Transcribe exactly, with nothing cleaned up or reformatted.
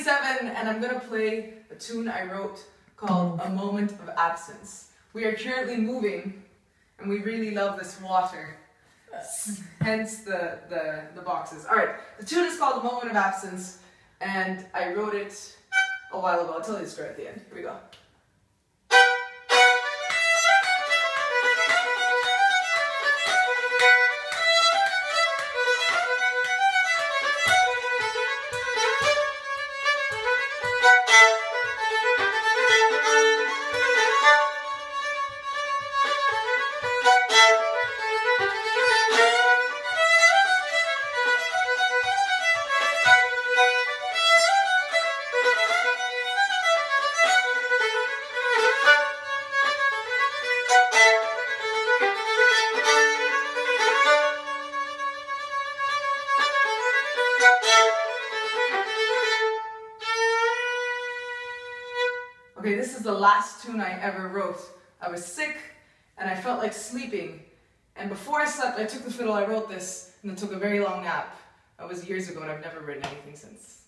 thirty-seven, and I'm gonna play a tune I wrote called A Moment of Absence. We are currently moving, and we really love this water. Hence the, the, the boxes. Alright, the tune is called A Moment of Absence, and I wrote it a while ago. I'll tell you the story at the end. Here we go. Okay, this is the last tune I ever wrote. I was sick and I felt like sleeping. And before I slept, I took the fiddle, I wrote this, and then took a very long nap. That was years ago and I've never written anything since.